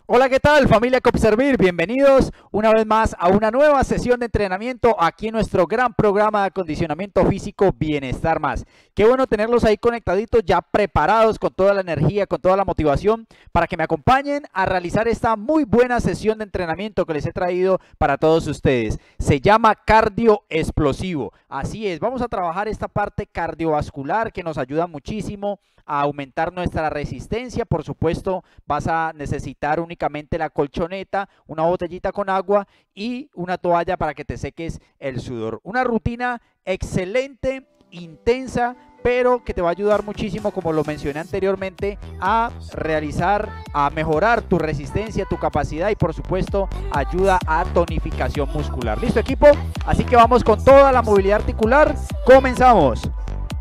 Hola, ¿qué tal familia Copservir? Bienvenidos una vez más a una nueva sesión de entrenamiento aquí en nuestro gran programa de acondicionamiento físico Bienestar Más. Qué bueno tenerlos ahí conectaditos, ya preparados con toda la energía, con toda la motivación para que me acompañen a realizar esta muy buena sesión de entrenamiento que les he traído para todos ustedes. Se llama cardio explosivo. Así es, vamos a trabajar esta parte cardiovascular que nos ayuda muchísimo a aumentar nuestra resistencia. Por supuesto, vas a necesitar únicamente la colchoneta, una botellita con agua y una toalla para que te seques el sudor. Una rutina excelente, intensa, pero que te va a ayudar muchísimo, como lo mencioné anteriormente, a mejorar tu resistencia, tu capacidad y por supuesto ayuda a tonificación muscular. ¿Listo, equipo? Así que vamos con toda la movilidad articular. Comenzamos.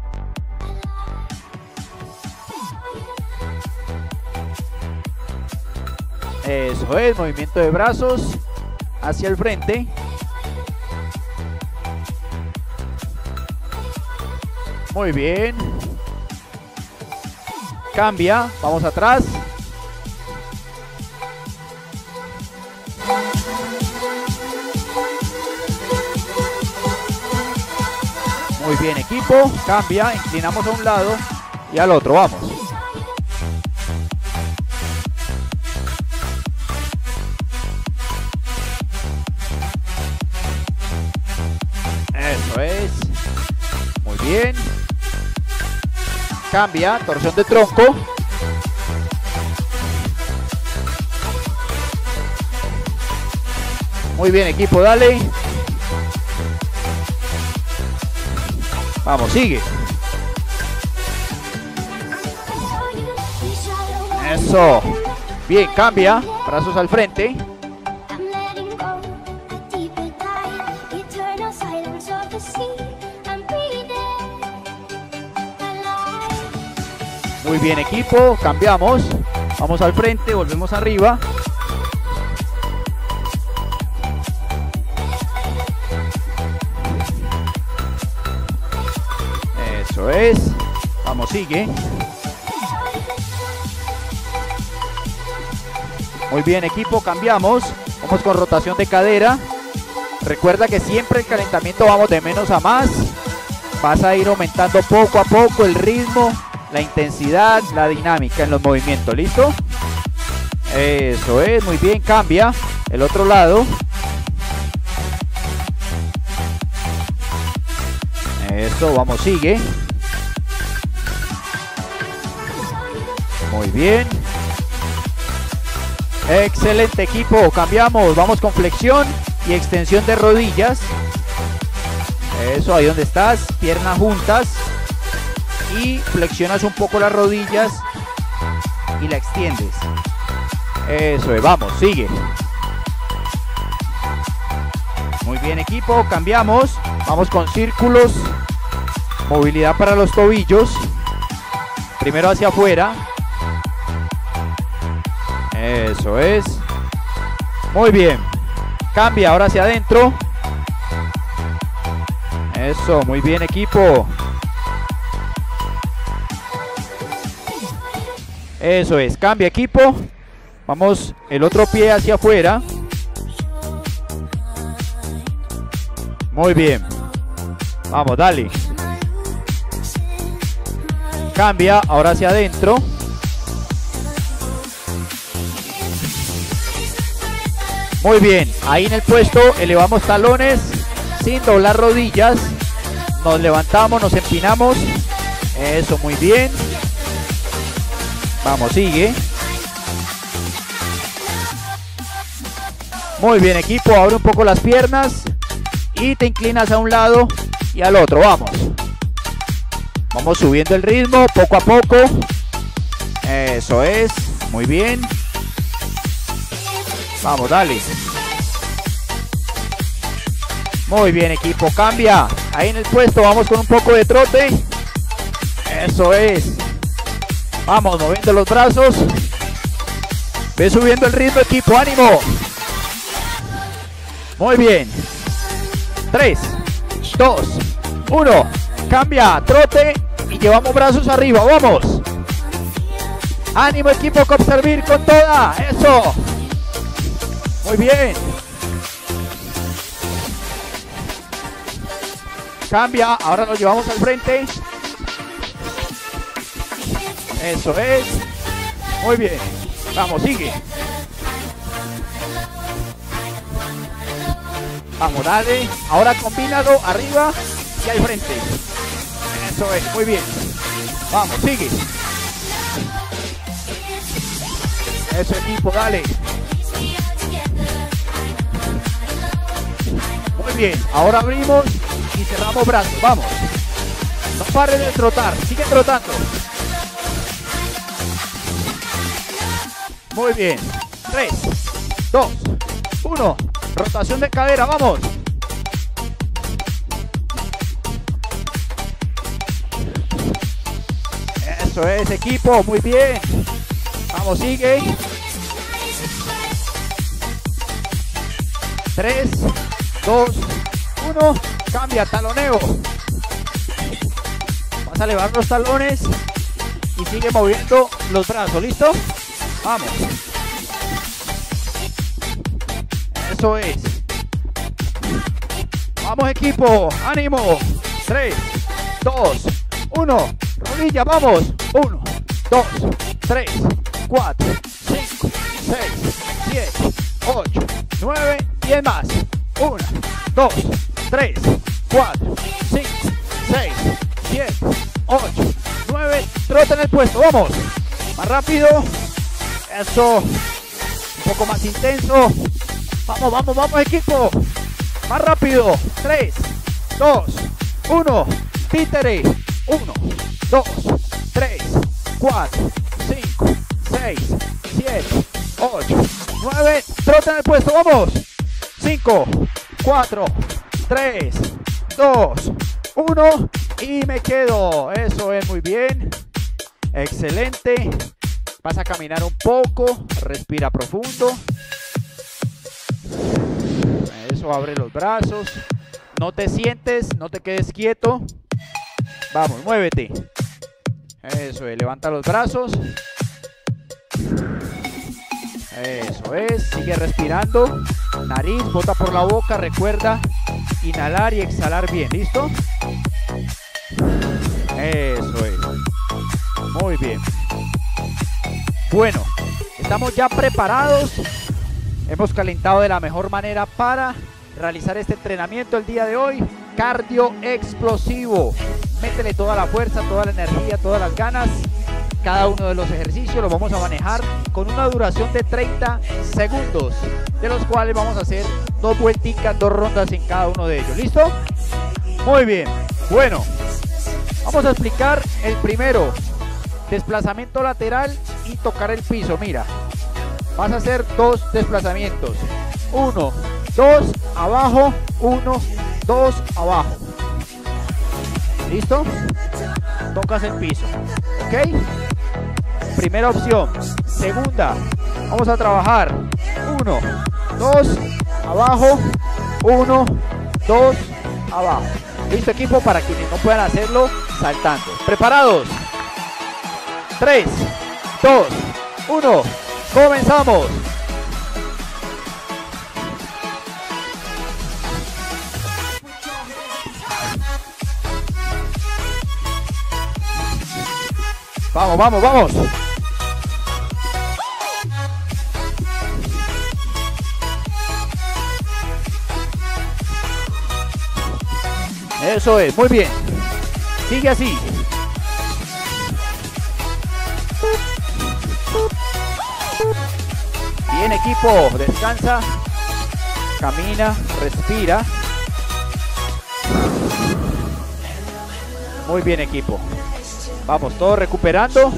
Eso es, movimiento de brazos hacia el frente. Muy bien. Cambia, vamos atrás. Muy bien, equipo. Cambia, inclinamos a un lado y al otro, vamos. Eso es. Muy bien. Cambia, torsión de tronco. Muy bien, equipo, dale. Vamos, sigue. Eso. Bien, cambia. Brazos al frente. Muy bien, equipo, cambiamos, vamos al frente, volvemos arriba. Eso es, vamos, sigue. Muy bien, equipo, cambiamos, vamos con rotación de cadera. Recuerda que siempre el calentamiento vamos de menos a más. Vas a ir aumentando poco a poco el ritmo, la intensidad, la dinámica en los movimientos. ¿Listo? Eso es, muy bien, cambia. El otro lado. Eso, vamos, sigue. Muy bien. Excelente, equipo, cambiamos, vamos con flexión y extensión de rodillas. Eso, ahí donde estás, piernas juntas. Y flexionas un poco las rodillas y la extiendes. Eso es, vamos, sigue. Muy bien, equipo, cambiamos. Vamos con círculos. Movilidad para los tobillos. Primero hacia afuera. Eso es. Muy bien. Cambia, ahora hacia adentro. Eso, muy bien, equipo. Eso es, cambia, equipo. Vamos el otro pie hacia afuera. Muy bien. Vamos, dale. Cambia, ahora hacia adentro. Muy bien, ahí en el puesto elevamos talones sin doblar rodillas. Nos levantamos, nos empinamos. Eso, muy bien. Vamos, sigue. Muy bien, equipo, abre un poco las piernas y te inclinas a un lado y al otro, vamos. Vamos subiendo el ritmo poco a poco. Eso es, muy bien. Vamos, dale. Muy bien, equipo, cambia. Ahí en el puesto vamos con un poco de trote. Eso es. Vamos, moviendo los brazos. Ve subiendo el ritmo, equipo, ánimo. Muy bien. 3, 2, 1. Cambia, trote y llevamos brazos arriba, vamos. Ánimo, equipo, Copservir con toda. Eso. Muy bien. Cambia, ahora lo llevamos al frente. Eso es. Muy bien. Vamos, sigue. Vamos, dale. Ahora combínalo arriba y al frente. Eso es, muy bien. Vamos, sigue. Eso, equipo, dale. Muy bien, ahora abrimos y cerramos brazos. Vamos. No pares de trotar, sigue trotando. Muy bien. 3, 2, 1. Rotación de cadera, vamos. Eso es, equipo, muy bien. Vamos, sigue. 3, 2, 1. Cambia, taloneo. Vas a elevar los talones y sigue moviendo los brazos, ¿listo? Vamos. Eso es. Vamos, equipo, ánimo. 3, 2, 1. Rodilla, vamos. 1, 2, 3, 4, 5, 6, 7, 8, 9, 10 más. 1, 2, 3, 4, 5, 6, 7, 8, 9. Trota en el puesto, vamos. Más rápido. Eso. Un poco más intenso. Vamos, vamos, vamos, equipo. Más rápido. 3, 2, 1. Títere. 1, 2, 3, 4, 5, 6, 7, 8, 9. Trota en el puesto, vamos. 5, 4, 3, 2, 1. Y me quedo. Eso es, muy bien. Excelente. Vas a caminar un poco. Respira profundo. Eso, abre los brazos. No te sientes, no te quedes quieto. Vamos, muévete. Eso es, levanta los brazos. Eso es, sigue respirando. Nariz, bota por la boca, recuerda inhalar y exhalar bien, ¿listo? Eso es. Muy bien. Bueno, estamos ya preparados. Hemos calentado de la mejor manera para realizar este entrenamiento el día de hoy. Cardio explosivo. Métele toda la fuerza, toda la energía, todas las ganas. Cada uno de los ejercicios los vamos a manejar con una duración de 30 segundos, de los cuales vamos a hacer 2 vuelticas, 2 rondas en cada uno de ellos. ¿Listo? Muy bien. Bueno, vamos a explicar el primero. Desplazamiento lateral y tocar el piso. Mira, vas a hacer 2 desplazamientos. 1, 2, abajo. 1, 2, abajo. ¿Listo? Tocas el piso. ¿Ok? Primera opción. Segunda, vamos a trabajar 1, 2, abajo. 1, 2, abajo. ¿Listo, equipo? Para quienes no puedan hacerlo saltando. ¿Preparados? 3, 2, 1. Comenzamos. Vamos, vamos, vamos. Eso es, muy bien. Sigue así. Bien, equipo, descansa, camina, respira. Muy bien, equipo. Vamos, todos recuperando.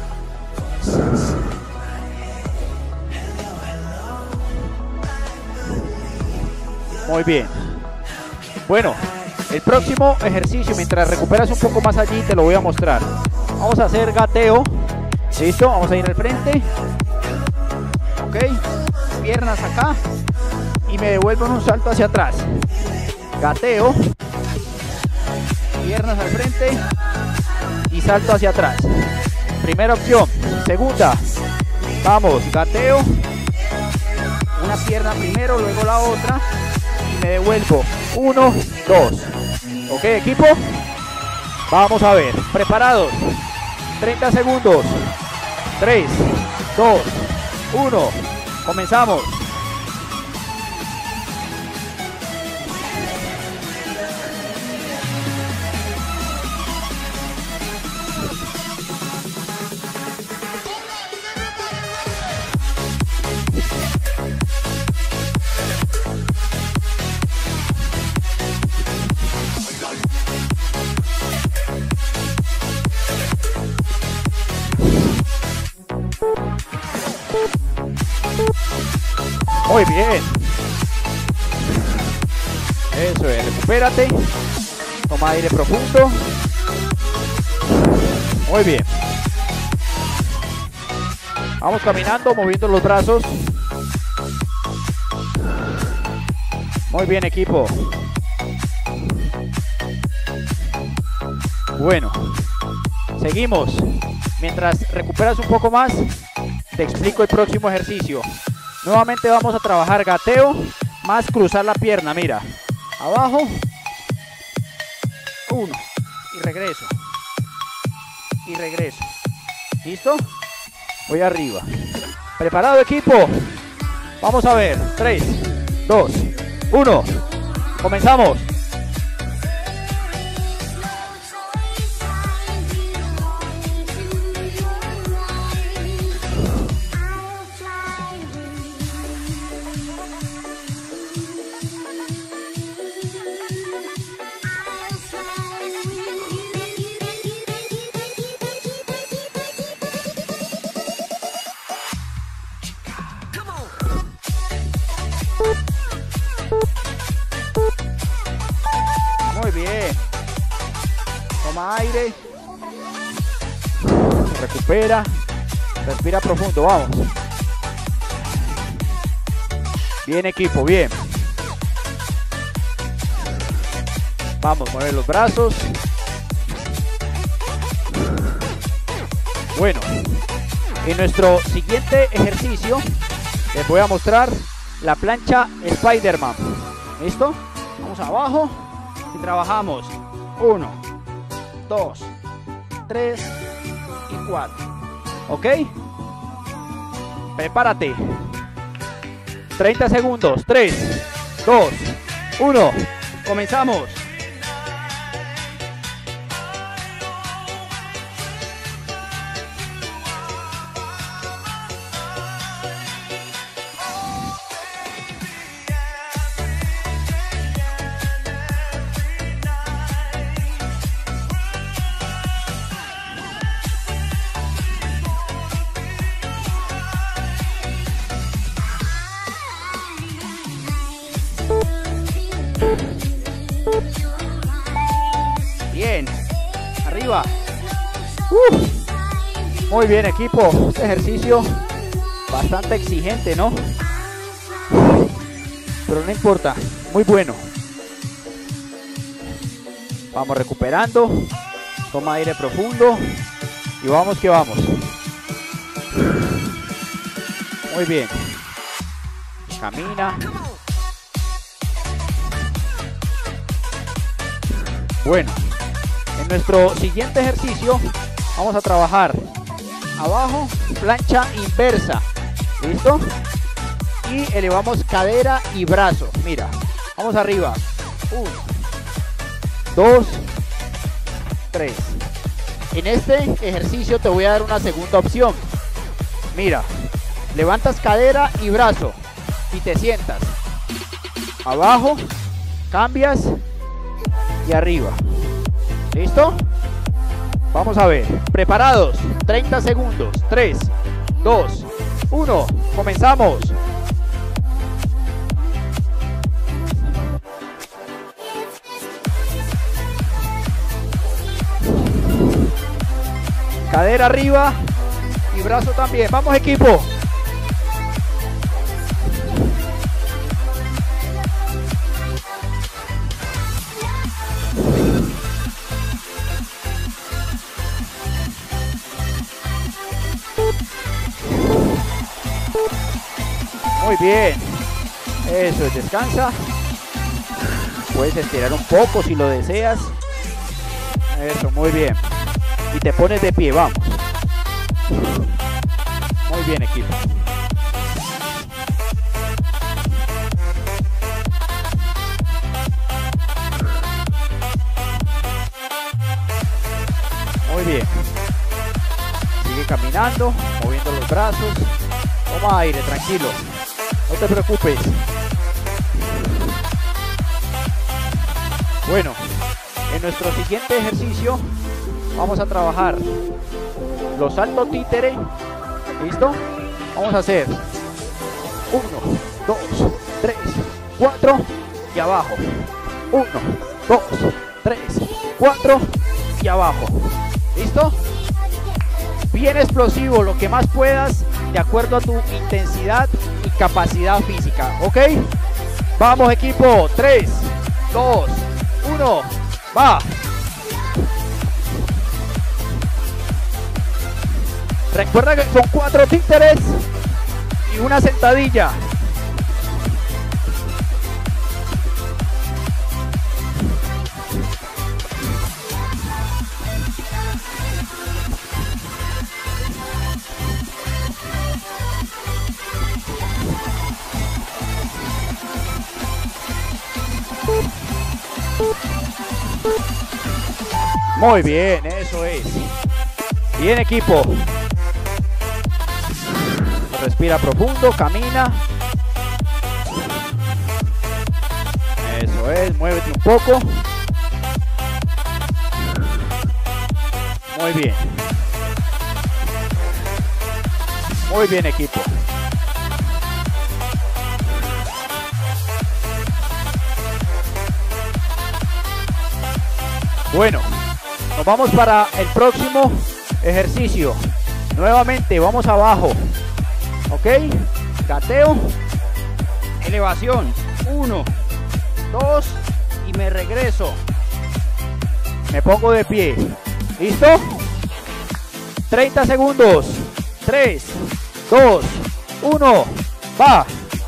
Muy bien. Bueno, el próximo ejercicio, mientras recuperas un poco más allí, te lo voy a mostrar. Vamos a hacer gateo. ¿Listo? Vamos a ir al frente. Ok. Piernas acá. Y me devuelvo en un salto hacia atrás. Gateo. Piernas al frente. Y salto hacia atrás. Primera opción. Segunda. Vamos, gateo. Una pierna primero, luego la otra y me devuelvo. 1, 2. Ok, equipo. Vamos a ver. Preparados. 30 segundos. 3, 2, 1. Comenzamos. Muy bien. Eso es, recupérate. Toma aire profundo. Muy bien. Vamos caminando, moviendo los brazos. Muy bien, equipo. Bueno, seguimos. Mientras recuperas un poco más, te explico el próximo ejercicio. Nuevamente vamos a trabajar gateo más cruzar la pierna. Mira, abajo, 1 y regreso. Y regreso. ¿Listo? Voy arriba. ¿Preparado, equipo? Vamos a ver. 3, 2, 1. Comenzamos. Muy bien. Toma aire. Recupera. Respira profundo. Vamos. Bien, equipo. Bien. Vamos, mueve los brazos. Bueno. En nuestro siguiente ejercicio les voy a mostrar la plancha Spider-Man. ¿Listo? Vamos abajo y trabajamos 1, 2, 3 y 4. ¿Ok? Prepárate. 30 segundos. 3, 2, 1. Comenzamos. Bien, arriba. Muy bien, equipo. Este ejercicio bastante exigente, ¿no? Pero no importa, muy bueno. Vamos recuperando. Toma aire profundo y vamos que vamos. Muy bien. Camina. Bueno, en nuestro siguiente ejercicio vamos a trabajar abajo, plancha inversa. ¿Listo? Y elevamos cadera y brazo. Mira, vamos arriba. 1, 2, 3. En este ejercicio te voy a dar una segunda opción. Mira, levantas cadera y brazo y te sientas. Abajo, cambias y arriba. ¿Listo? Vamos a ver. Preparados. 30 segundos. 3, 2, 1. Comenzamos. Cadera arriba y brazo también. Vamos, equipo. Muy bien. Eso es, descansa. Puedes estirar un poco si lo deseas. Eso, muy bien. Y te pones de pie, vamos. Muy bien, equipo. Muy bien. Sigue caminando, moviendo los brazos. Toma aire, tranquilo. No te preocupes. Bueno, en nuestro siguiente ejercicio vamos a trabajar los saltos títere. ¿Listo? Vamos a hacer 1, 2, 3, 4 y abajo. 1, 2, 3, 4 y abajo. ¿Listo? Bien explosivo, lo que más puedas, de acuerdo a tu intensidad y capacidad física. ¿Ok? Vamos, equipo. 3, 2, 1, va. Recuerda que son 4 títeres y una sentadilla. Muy bien, eso es. Bien, equipo. Respira profundo, camina. Eso es, muévete un poco. Muy bien. Muy bien, equipo. Bueno, nos vamos para el próximo ejercicio. Nuevamente, vamos abajo. Ok, gateo, elevación, 1, 2 y me regreso. Me pongo de pie. ¿Listo? 30 segundos. 3, 2, 1, va.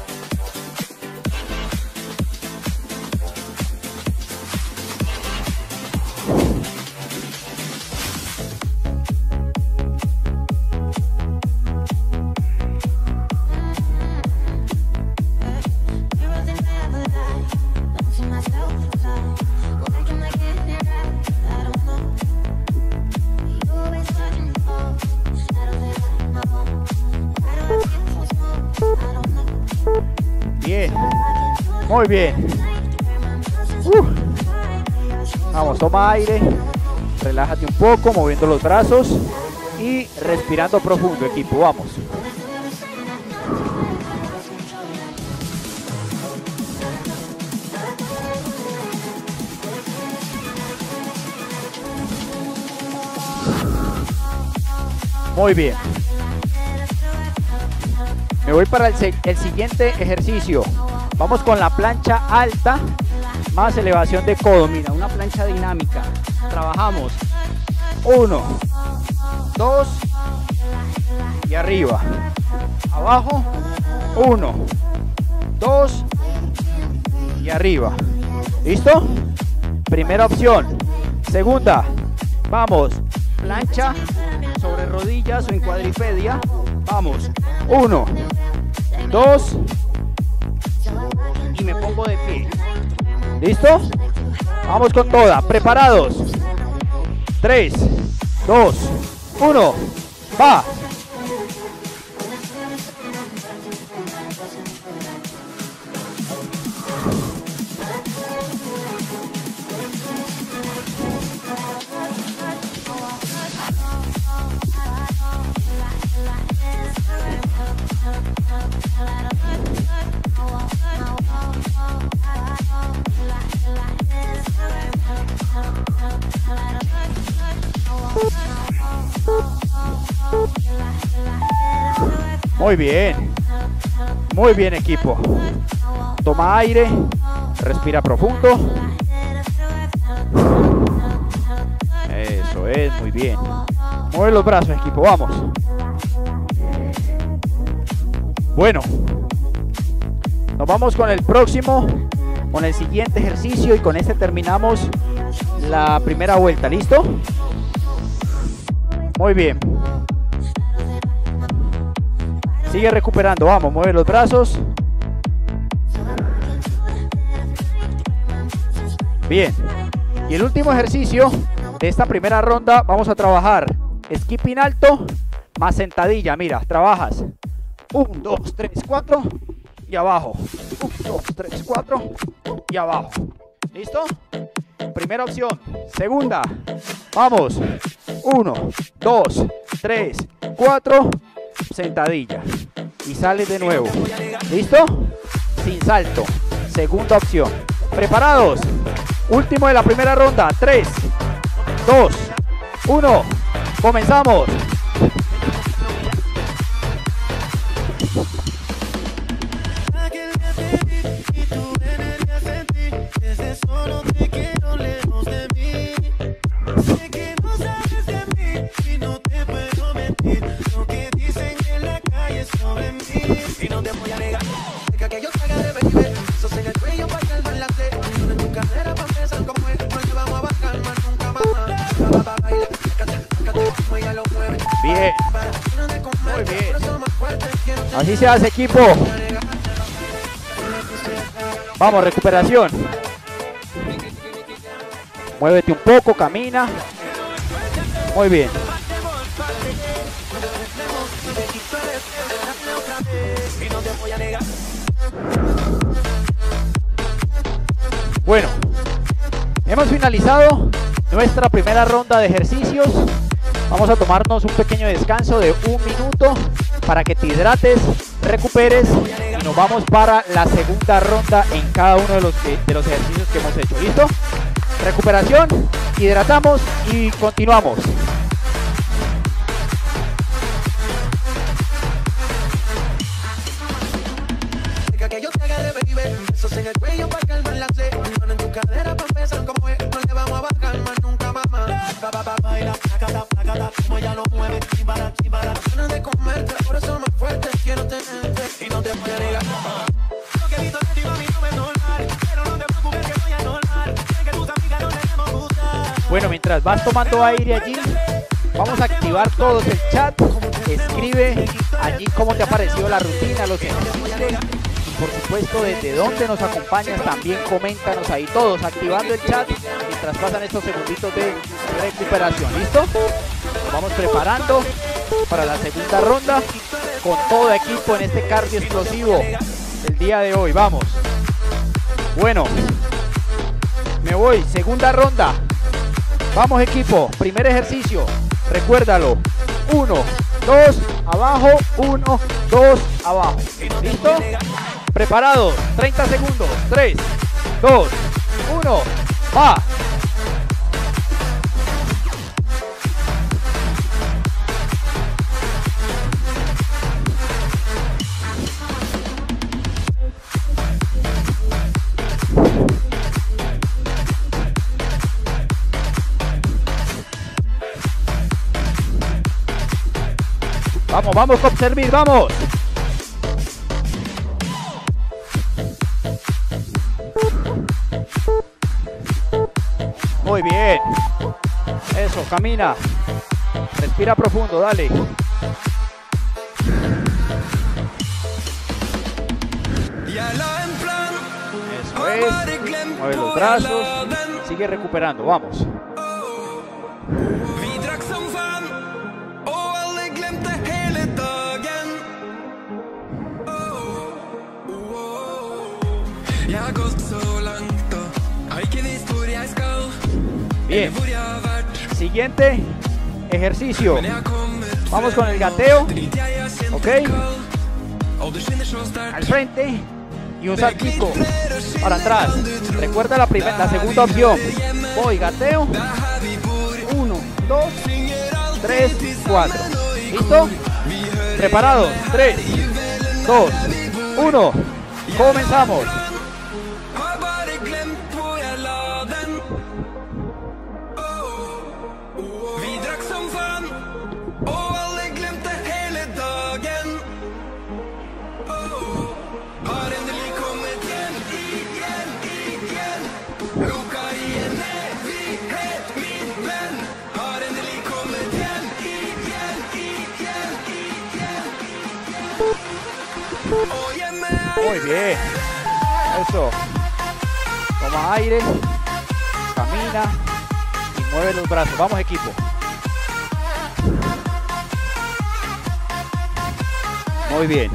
Bien, muy bien. Vamos, toma aire, relájate un poco, moviendo los brazos y respirando profundo, equipo, vamos. Muy bien. Me voy para el siguiente ejercicio. Vamos con la plancha alta más elevación de codo. Mira, una plancha dinámica. Trabajamos 1, 2 y arriba. Abajo, 1, 2 y arriba. ¿Listo? Primera opción. Segunda, vamos, plancha sobre rodillas o en cuadripedia. Vamos, 1, 2 y me pongo de pie. ¿Listo? Vamos con toda. ¿Preparados? 3, 2, 1, va. Muy bien equipo. Toma aire, respira profundo. Eso es, muy bien. Mueve los brazos, equipo, vamos. Bueno, Nos vamos con el próximo, con el siguiente ejercicio, y con este terminamos la primera vuelta. ¿Listo? Muy bien. Sigue recuperando, vamos, mueve los brazos. Bien. Y el último ejercicio de esta primera ronda, vamos a trabajar skipping alto más sentadilla. Mira, trabajas 1, 2, 3, 4 y abajo. 1, 2, 3, 4 y abajo. ¿Listo? Primera opción. Segunda. Vamos. 1, 2, 3, 4. Sentadilla. Y sales de nuevo. ¿Listo? Sin salto. Segunda opción. ¿Preparados? Último de la primera ronda. 3, 2, 1. Comenzamos. Bien, muy bien. Así se hace, equipo. Vamos, recuperación. Muévete un poco, camina. Muy bien. Bueno, hemos finalizado nuestra primera ronda de ejercicios. Vamos a tomarnos un pequeño descanso de 1 minuto para que te hidrates, recuperes, y nos vamos para la segunda ronda en cada uno de los ejercicios que hemos hecho. ¿Listo? Recuperación, hidratamos y continuamos. Bueno, mientras vas tomando aire allí, vamos a activar todos el chat. Escribe allí cómo te ha parecido la rutina, los ejercicios. Por supuesto, desde dónde nos acompañas, también coméntanos ahí todos, activando el chat mientras pasan estos segunditos de recuperación. ¿Listo? Nos vamos preparando para la segunda ronda con todo equipo en este cardio explosivo del día de hoy. Vamos. Bueno, me voy, segunda ronda. Vamos, equipo, primer ejercicio, recuérdalo. 1, 2, abajo, 1, 2, abajo. ¿Listo? Preparados, 30 segundos, 3, 2, 1, va. Vamos, vamos, Copservir, vamos. Muy bien. Eso, camina. Respira profundo, dale. Eso es. Mueve los brazos. Sigue recuperando, vamos. Bien, siguiente ejercicio. Vamos con el gateo. Ok. Al frente y un saltico para atrás. Recuerda la segunda opción. Voy, gateo. 1, 2, 3, 4. ¿Listo? Preparados. 3, 2, 1. Comenzamos. Muy bien. Eso. Toma aire. Camina. Y mueve los brazos. Vamos, equipo. Muy bien.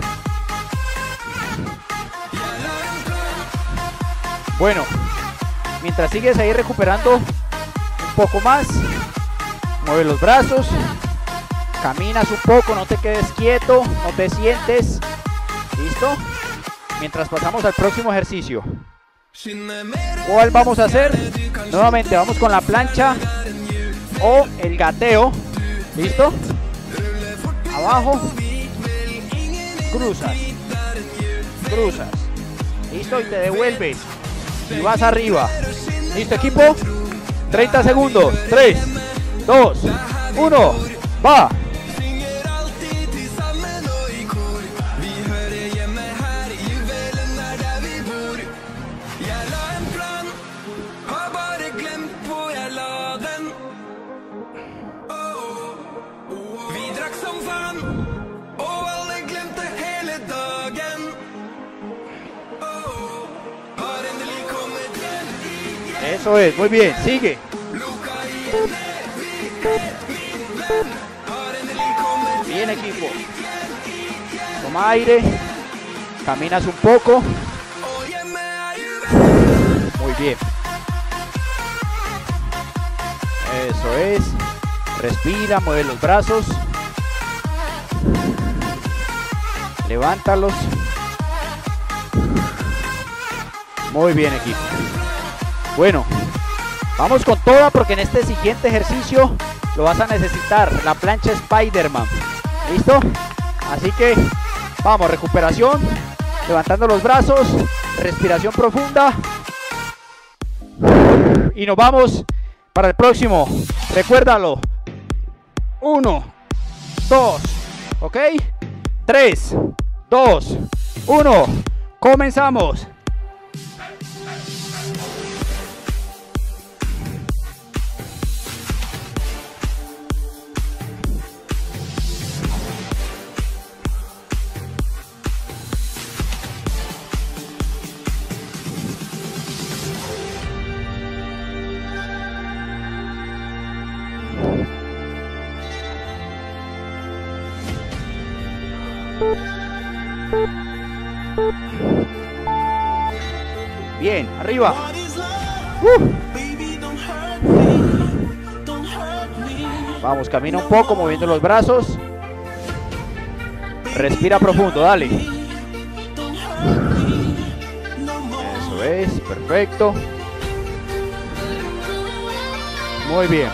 Bueno, mientras sigues ahí recuperando un poco más, mueve los brazos, caminas un poco, no te quedes quieto, no te sientes. ¿Listo? Mientras pasamos al próximo ejercicio. ¿Cuál vamos a hacer? Nuevamente vamos con la plancha o el gateo. ¿Listo? Abajo. Cruzas. Cruzas. ¿Listo? Y te devuelves. Y vas arriba. ¿Listo, equipo? 30 segundos. 3, 2, 1. Va. Eso es, muy bien, sigue. Bien, equipo. Toma aire. Caminas un poco. Muy bien. Eso es. Respira, mueve los brazos. Levántalos. Muy bien, equipo. Bueno, vamos con toda porque en este siguiente ejercicio lo vas a necesitar, la plancha Spider-Man. ¿Listo? Así que vamos, recuperación, levantando los brazos, respiración profunda. Y nos vamos para el próximo. Recuérdalo. 1, 2, ¿ok? 3, 2, 1. Comenzamos. Bien, arriba. Vamos, camina un poco moviendo los brazos. Respira profundo, dale. Eso es, perfecto. Muy bien.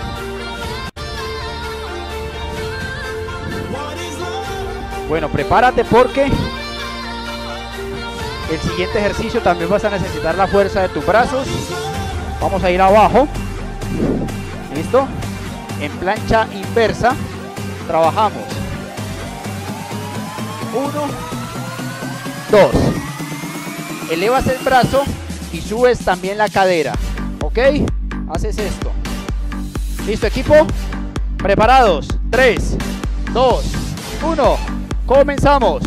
Bueno, prepárate porque el siguiente ejercicio también vas a necesitar la fuerza de tus brazos. Vamos a ir abajo. ¿Listo? En plancha inversa. Trabajamos. 1, 2. Elevas el brazo y subes también la cadera. ¿Ok? Haces esto. ¿Listo, equipo? ¿Preparados? 3, 2, 1. Comenzamos.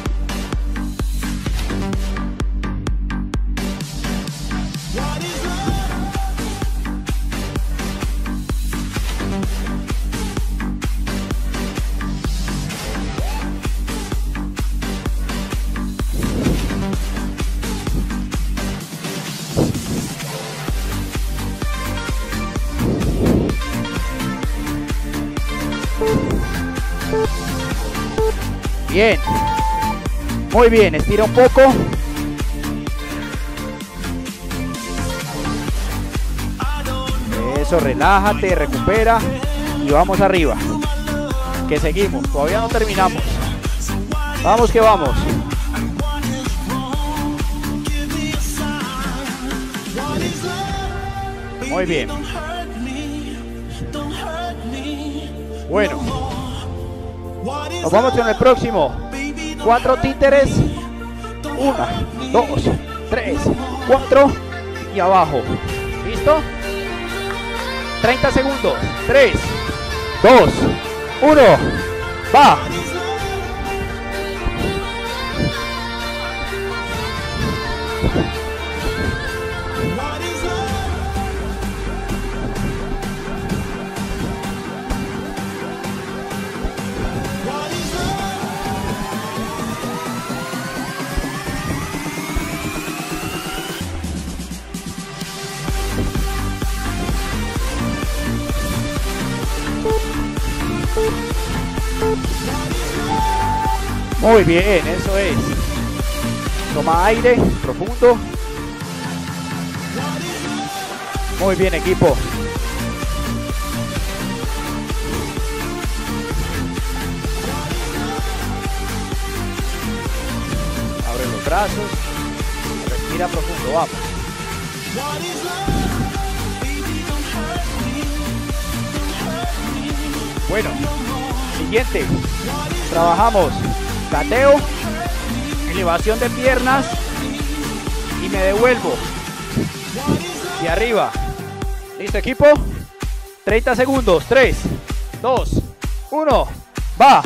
Bien, muy bien, estira un poco. Eso, relájate, recupera y vamos arriba. Que seguimos, todavía no terminamos. Vamos que vamos. Muy bien. Bueno, nos vamos con el próximo. 4 títeres. 1, 2, 3, 4 y abajo. ¿Listo? 30 segundos. 3, 2, 1. Va. Muy bien, eso es. Toma aire, profundo. Muy bien, equipo. Abre los brazos. Respira profundo, vamos. Bueno, siguiente. Trabajamos gateo, elevación de piernas y me devuelvo. Y arriba. ¿Listo, equipo? 30 segundos. 3, 2, 1. Va.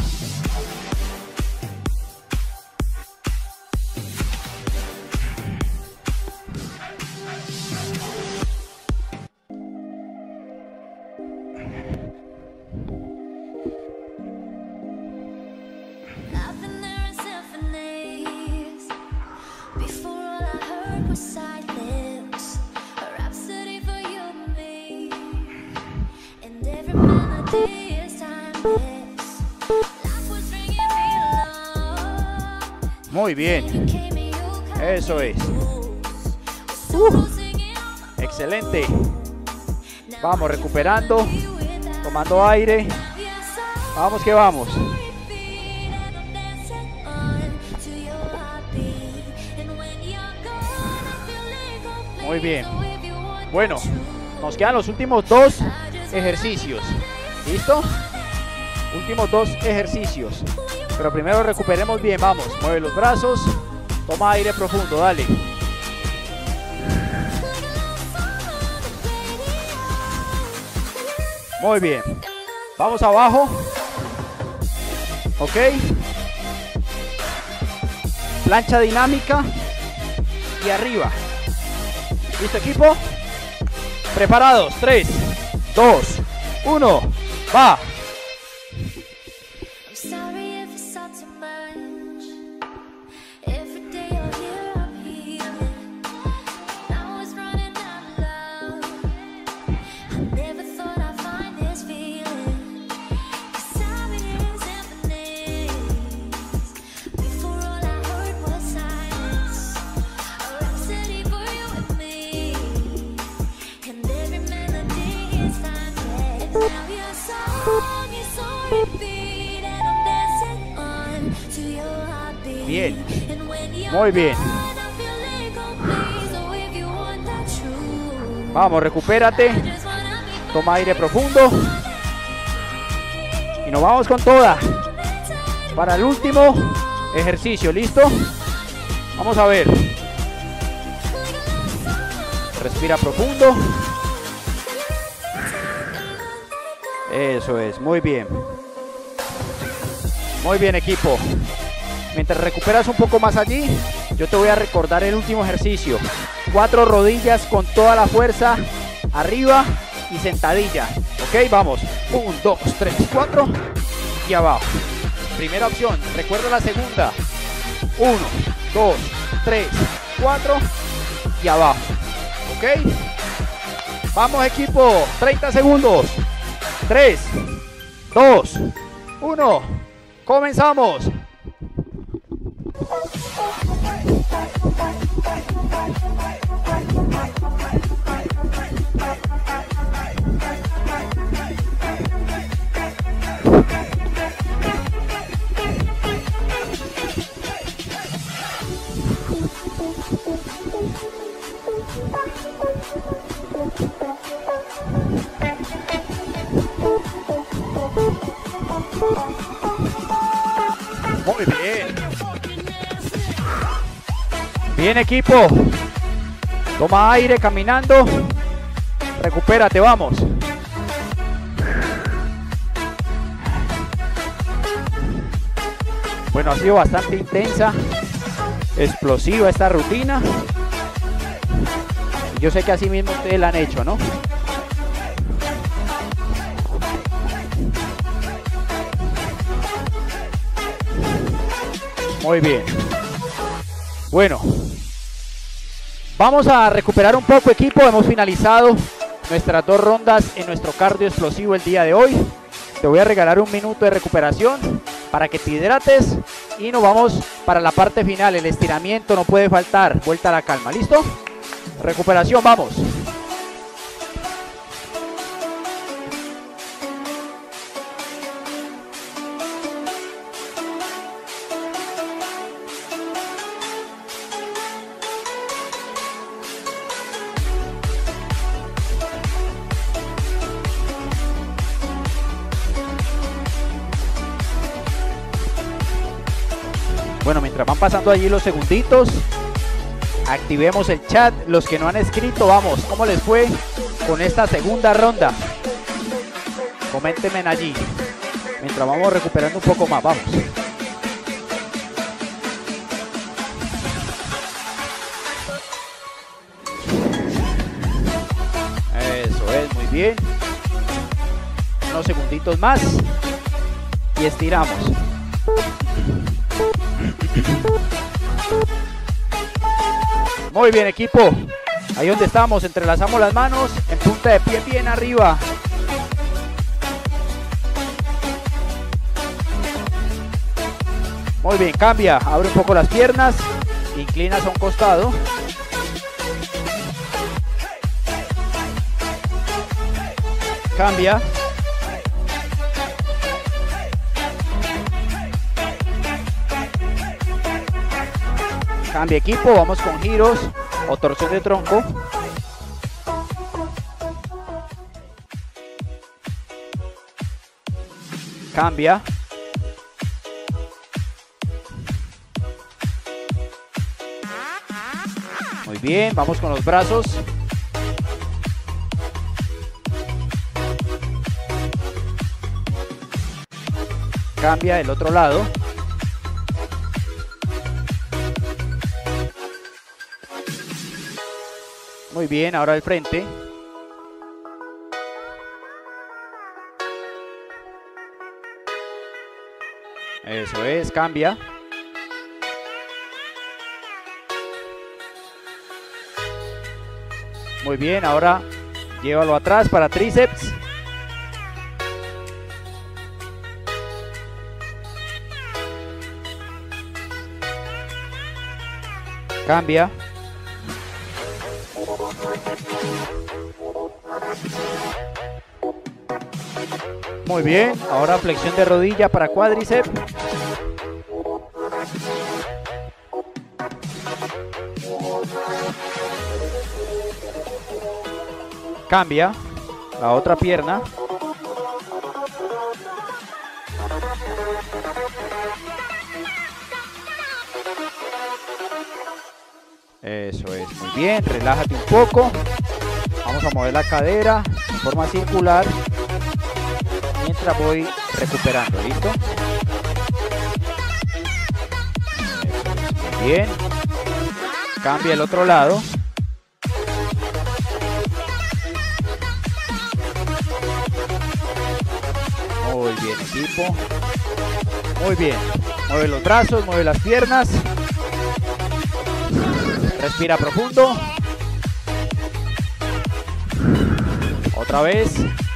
Muy bien. Eso es. Excelente. Vamos recuperando. Tomando aire. Vamos que vamos. Muy bien. Bueno, nos quedan los últimos 2 ejercicios. ¿Listo? Últimos 2 ejercicios. Pero primero recuperemos bien, vamos. Mueve los brazos. Toma aire profundo, dale. Muy bien. Vamos abajo. Ok. Plancha dinámica. Y arriba. ¿Listo, equipo? Preparados. 3, 2, 1. Va. Bien, muy bien. Vamos, recupérate. Toma aire profundo. Y nos vamos con toda. Para el último ejercicio, ¿listo? Vamos a ver. Respira profundo. Eso es, muy bien. Muy bien, equipo. Mientras recuperas un poco más allí, yo te voy a recordar el último ejercicio. 4 rodillas con toda la fuerza arriba y sentadilla. Ok, vamos. 1, 2, 3, 4 y abajo. Primera opción, recuerda la segunda. 1, 2, 3, 4 y abajo. Ok. Vamos, equipo. 30 segundos. 3, 2, 1. Comenzamos. Muy bien. Bien, equipo. Toma aire caminando. Recupérate, vamos. Bueno, ha sido bastante intensa, explosiva esta rutina. Yo sé que así mismo ustedes la han hecho, ¿no? Muy bien. Bueno, vamos a recuperar un poco, equipo. Hemos finalizado nuestras 2 rondas en nuestro cardio explosivo el día de hoy. Te voy a regalar un minuto de recuperación para que te hidrates y nos vamos para la parte final. El estiramiento no puede faltar. Vuelta a la calma, ¿listo? Recuperación, vamos. Bueno, mientras van pasando allí los segunditos, activemos el chat. Los que no han escrito, vamos, ¿cómo les fue con esta segunda ronda? Coméntenme allí, mientras vamos recuperando un poco más, vamos. Eso es, muy bien. Unos segunditos más y estiramos. Muy bien, equipo. Ahí donde estamos, entrelazamos las manos en punta de pie bien arriba. Muy bien, cambia, abre un poco las piernas, inclinas a un costado. Cambia. Cambia, equipo, vamos con giros o torsión de tronco. Cambia. Muy bien, vamos con los brazos. Cambia del otro lado. Muy bien, ahora al frente. Eso es, cambia. Muy bien, ahora llévalo atrás para tríceps. Cambia. Muy bien, ahora flexión de rodilla para cuádriceps. Cambia la otra pierna. Eso es, muy bien, relájate un poco. Vamos a mover la cadera de forma circular mientras voy recuperando, ¿listo? Muy bien. Cambia el otro lado. Muy bien, equipo. Muy bien. Mueve los brazos, mueve las piernas. Respira profundo. Otra vez.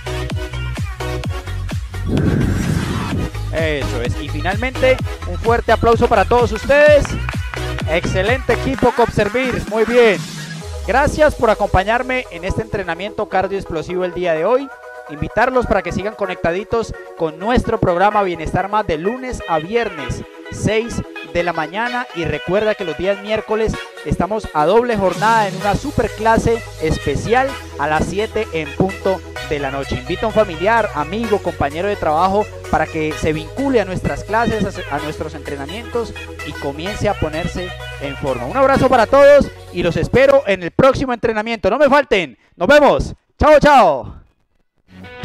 Eso es. Y finalmente, un fuerte aplauso para todos ustedes. Excelente equipo Copservir. Muy bien. Gracias por acompañarme en este entrenamiento cardio explosivo el día de hoy. Invitarlos para que sigan conectaditos con nuestro programa Bienestar Más de lunes a viernes, 6 de la mañana. Y recuerda que los días miércoles estamos a doble jornada en una super clase especial a las 7 en punto de la noche. Invita a un familiar, amigo, compañero de trabajo para que se vincule a nuestras clases, a nuestros entrenamientos y comience a ponerse en forma. Un abrazo para todos y los espero en el próximo entrenamiento. No me falten. Nos vemos. Chao, chao.